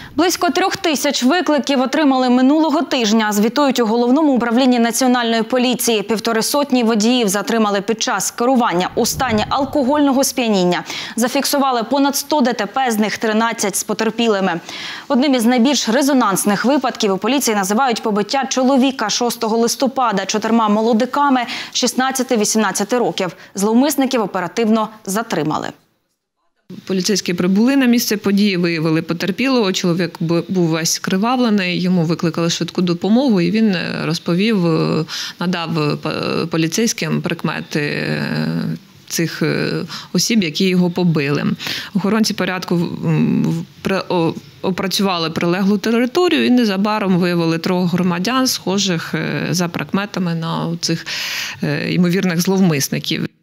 Близько 3000 викликів отримали минулого тижня, звітують у Головному управлінні Національної поліції. 150 водіїв затримали під час керування у стані алкогольного сп'яніння. Зафіксували понад 100 ДТП, з них 13 з потерпілими. Одним із найбільш резонансних випадків у поліції називають побиття чоловіка 6 листопада 4 молодиками 16-18 років. Зловмисників оперативно затримали. Поліцейські прибули на місце події, виявили потерпілого. Чоловік був весь скривавлений, йому викликали швидку допомогу і він розповів, надав поліцейським прикмети цих осіб, які його побили. Охоронці порядку опрацювали прилеглу територію і незабаром виявили 3 громадян, схожих за прикметами на цих ймовірних зловмисників.